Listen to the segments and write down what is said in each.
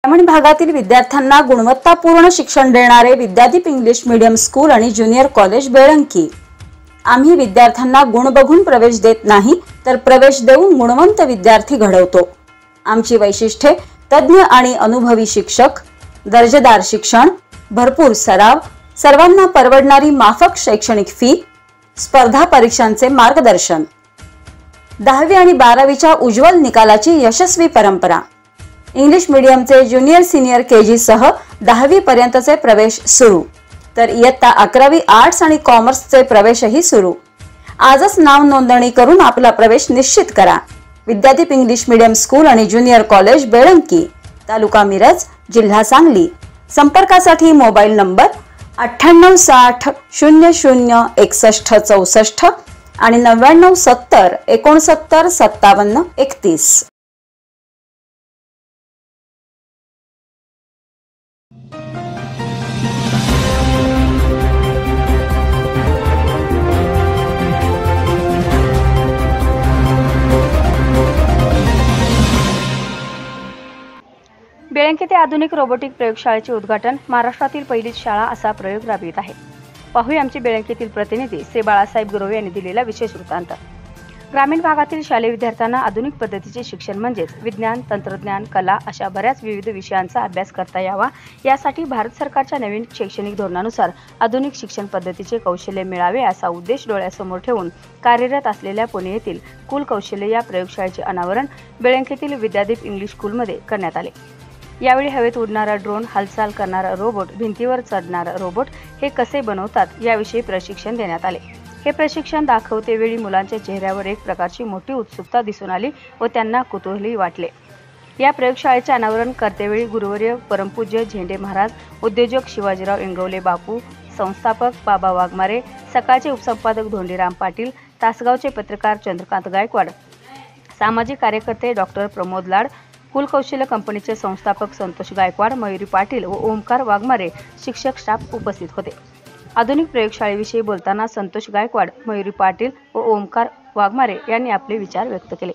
ग्रामीण भागातील विद्यार्थ्यांना गुणवत्तापूर्ण शिक्षण देणारे विद्यादीप इंग्लिश मीडियम स्कूल आणि ज्युनियर कॉलेज बेळंकी। आम्ही विद्यार्थ्यांना गुण बघून प्रवेश देत नाही तर प्रवेश देऊन गुणवंत विद्यार्थी घडवतो। आमची वैशिष्ट्ये तज्ञ आणि अनुभवी शिक्षक, दर्जेदार शिक्षण, भरपूर सराव, सर्वांना परवडणारी माफक शैक्षणिक फी, स्पर्धा परीक्षांचे मार्गदर्शन, 10वी आणि 12वीच्या उज्ज्वल निकालाची यशस्वी परंपरा। इंग्लिश मीडियमचे ज्युनियर सीनियर केजी सह 10वी पर्यंतचे प्रवेश सुरू, तर इयत्ता 11वी आर्ट्स आणि कॉमर्सचे प्रवेशही सुरू। आजच नाव नोंदणी करून आपला प्रवेश निश्चित करा। विद्यादीप इंग्लिश मीडियम स्कूल आणि ज्युनियर कॉलेज बेळंकी, तालुका मिरज, जिल्हा सांगली। संपर्कासाठी मोबाईल नंबर 9860 00 61 64 आणि 99 70 69 57 31। बेळंकी ते आधुनिक रोबोटिक प्रयोगशाळेचे उद्घाटन। महाराष्ट्रातील पहिलीच शाळा असा प्रयोग राबवित आहे। पाहूया आमचे बेळंकीतील प्रतिनिधी श्री बाळासाहेब गुरवे यांनी दिलेला विशेष वृत्तांत। ग्रामीण भागातील शालेय विद्यार्थ्यांना आधुनिक पद्धतीचे शिक्षण म्हणजेच विज्ञान, तंत्रज्ञान, कला अशा बऱ्याच विविध विषयांचा अभ्यास करता यावा यासाठी भारत सरकारच्या नवीन शैक्षणिक धोरणानुसार आधुनिक शिक्षण पद्धतीचे कौशल्य मिळावे असा उद्देश डोळ्यासमोर ठेवून कार्यरत असलेल्या पुणे येथील कुल कौशल्य या प्रयोगशाळेचे अनावरण बेळंकीतील विद्यादीप इंग्लिश स्कूलमध्ये करण्यात आले। यावेळी हवेत उडणारा ड्रोन, हालचाल करणारा रोबोट, भिंतीवर चढणारा रोबोट हे कसे बनवतात याविषयी प्रशिक्षण देण्यात आले। हे प्रशिक्षण दाखवतेवेळी मुलांच्या चेहऱ्यावर एक प्रकारची मोठी उत्सुकता दिसून आली व त्यांना कुतूहलही वाटले। या प्रयोगशाळेचे अनावरण करतेवेळी गुरुवर्य परमपूज्य झेंडे महाराज, उद्योजक शिवाजीराव इंगवले बापू, संस्थापक बाबा वाघमारे, सकाळचे उपसंपादक धोंडीराम पाटील, तासगावचे पत्रकार चंद्रकांत गायकवाड, सामाजिक कार्यकर्ते डॉक्टर प्रमोद लाड, कुल कौशल्य कंपनीचे संस्थापक संतोष गायकवाड, मयुरी पाटील व ओमकार वाघमारे शिक्षक स्टाफ उपस्थित होते। आधुनिक प्रयोगशाळेविषयी बोलताना संतोष गायकवाड, मयुरी पाटील व ओमकार वाघमारे यांनी आपले विचार व्यक्त केले।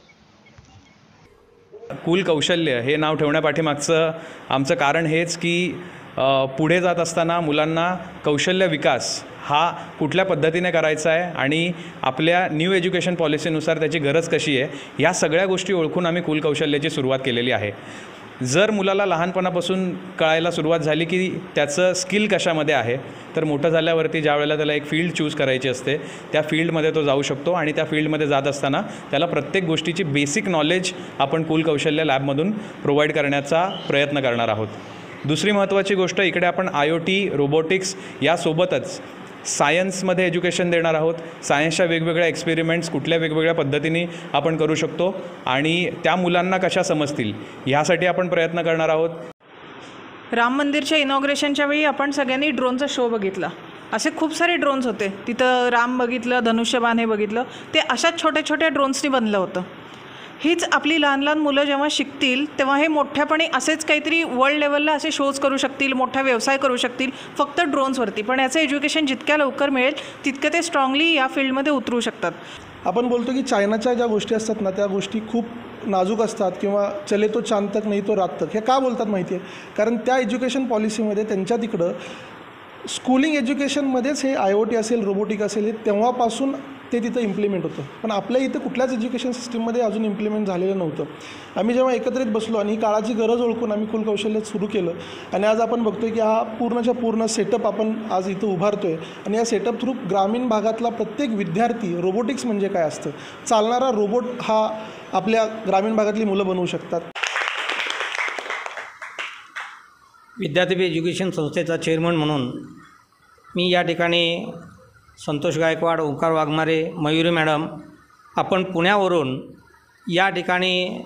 कुल कौशल्य हे नाव ठेवण्यापाठीमागचं आमचं कारण हेच की पुढे जात असताना मुलांना कौशल्य विकास हा कुठल्या पद्धतीने करायचा आहे आणि आपल्या न्यू एज्युकेशन पॉलिसीनुसार त्याची गरज कशी आहे या सगळ्या गोष्टी ओळखून आम्ही कुल कौशल्याची सुरुवात केलेली आहे। जर मुलाला लहानपणापासून कळायला सुरुवात झाली की त्याचं स्किल कशामध्ये आहे तर मोठं झाल्यावरती ज्या वेळेला त्याला एक फील्ड चूज करायची असते त्या फील्डमध्ये तो जाऊ शकतो आणि त्या फील्डमध्ये जात असताना त्याला प्रत्येक गोष्टीची बेसिक नॉलेज आपण कुल कौशल्य लॅबमधून प्रोव्हाइड करण्याचा प्रयत्न करणार आहोत। दुसरी महत्त्वाची गोष्ट इकडे आपण IoT, रोबोटिक्स यासोबतच सायन्समध्ये एज्युकेशन देणार आहोत। सायन्सच्या वेगवेगळ्या एक्सपेरिमेंट्स कुठल्या वेगवेगळ्या पद्धतीने आपण करू शकतो आणि त्या मुलांना कशा समजतील ह्यासाठी आपण प्रयत्न करणार आहोत। राम मंदिरच्या इनॉग्रेशनच्या वेळी आपण सगळ्यांनी ड्रोनचा शो बघितला। असे खूप सारे ड्रोन्स होते तिथं, राम बघितलं, धनुष्यबाण हे बघितलं, ते अशाच छोट्या छोट्या ड्रोन्सनी बनलं होतं। हीच आपली लहान लहान मुलं जेव्हा शिकतील तेव्हा हे मोठ्यापणी असेच काहीतरी वर्ल्ड लेवलला असे शोज करू शकतील, मोठा व्यवसाय करू शकतील फक्त ड्रोन्सवरती। पण याचं एज्युकेशन जितक्या लवकर मिळेल तितकं ते स्ट्रॉंगली या फील्डमध्ये उतरू शकतात। आपण बोलतो की चायनाच्या ज्या गोष्टी असतात ना त्या गोष्टी खूप नाजूक असतात किंवा चले तो चांद तक नाही तो रात तक, हे का बोलतात माहिती आहे? कारण त्या एज्युकेशन पॉलिसीमध्ये त्यांच्या तिकडं स्कूलिंग एज्युकेशनमध्येच हे IoT असेल, रोबोटिक असेल, हे तेव्हापासून ते तिथं इम्प्लिमेंट होतं। पण आपल्या इथं कुठल्याच एज्युकेशन सिस्टीममध्ये अजून इम्प्लिमेंट झालेलं नव्हतं। आम्ही जेव्हा एकत्रित बसलो आणि ही काळाची गरज ओळखून आम्ही कुल कौशल्य सुरू केलं आणि आज आपण बघतो की हा पूर्णच्या पूर्ण सेटअप आपण आज इथं उभारतो आहे आणि या सेटअप थ्रू ग्रामीण भागातला प्रत्येक विद्यार्थी रोबोटिक्स म्हणजे काय असतं, चालणारा रोबोट हा आपल्या ग्रामीण भागातली मुलं बनवू शकतात। विद्यादीप एज्युकेशन संस्थेचा चेअरमन म्हणून मी या ठिकाणी संतोष गायकवाड, ओंकार वाघमारे, मयुरी मॅडम आपण पुण्यावरून या ठिकाणी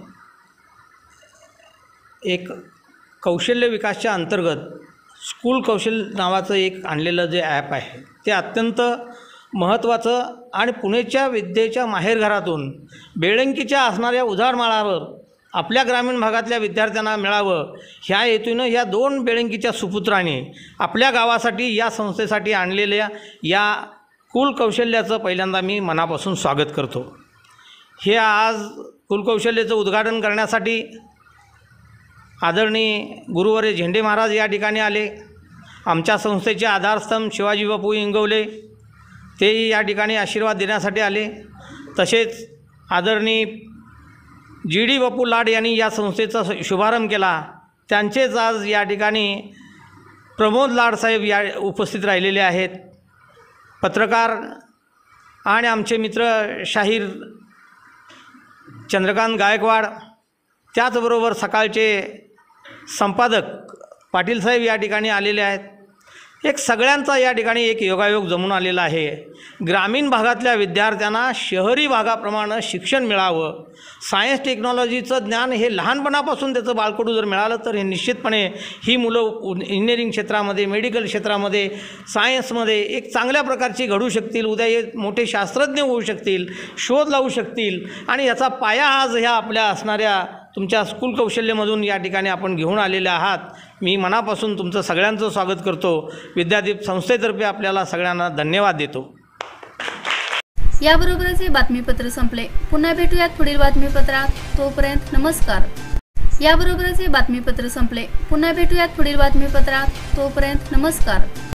एक कौशल्य विकासच्या अंतर्गत स्कूल कौशल्य नावाचं एक आणलेलं जे ॲप आहे ते अत्यंत महत्त्वाचं आणि पुणेच्या विद्येच्या माहेरघरातून बेळंकीच्या असणाऱ्या उजाडमाळावर आपल्या ग्रामीण भागातल्या विद्यार्थ्यांना मिळावं ह्या हेतूनं या 2 बेळंकीच्या सुपुत्रांनी आपल्या गावासाठी या संस्थेसाठी आणलेल्या या कुल कौशल्याचं पहिल्यांदा मी मनापासून स्वागत करतो। हे आज कुल कौशल्याचं उद्घाटन करण्यासाठी आदरणीय गुरुवर्य झेंडे महाराज या ठिकाणी आले. आमच्या संस्थेचे आधारस्तंभ शिवाजी बापू इंगवले तेही या ठिकाणी आशीर्वाद देण्यासाठी आले. तसेच आदरणीय GD बापू लाड यांनी या संस्थेचा शुभारंभ केला. त्यांचेच आज या ठिकाणी प्रमोद लाडसाहेब या उपस्थित राहिलेले आहेत. पत्रकार आणि आमचे मित्र शाहीर चंद्रकांत गायकवाड, त्याचबरोबर सकाळचे संपादक पाटील साहेब या ठिकाणी आलेले आहेत. एक सगळ्यांचा या ठिकाणी एक योगायोग जमून आलेला आहे. ग्रामीण भागातल्या विद्यार्थ्यांना शहरी भागाप्रमाणे शिक्षण मिळावं, सायन्स टेक्नॉलॉजीचं ज्ञान हे लहानपणापासून त्याचं बाळकडू जर मिळालं तर हे निश्चितपणे ही मुलं इंजिनिअरिंग क्षेत्रामध्ये, मेडिकल क्षेत्रामध्ये, सायन्समध्ये एक चांगल्या प्रकारची घडू शकतील. उद्या हे मोठे शास्त्रज्ञ होऊ शकतील, शोध लावू शकतील. आणि याचा पाया आज ह्या आपल्या असणाऱ्या तुमच्या स्कूल कौशल्यमधून या ठिकाणी आपण घेऊन आलेले आहात. मी मनापासून तुमचं सगळ्यांचं स्वागत करतो. विद्यादीप संस्थेतर्फे आपल्याला सगळ्यांना धन्यवाद देतो. याबरोबरच हे बातमीपत्र संपले. पुन्हा भेटूयात पुढील बातमीपत्रात. तोपर्यंत नमस्कार. याबरोबरच हे बातमीपत्र संपले. पुन्हा भेटूयात पुढील बातमीपत्रात. तोपर्यंत नमस्कार.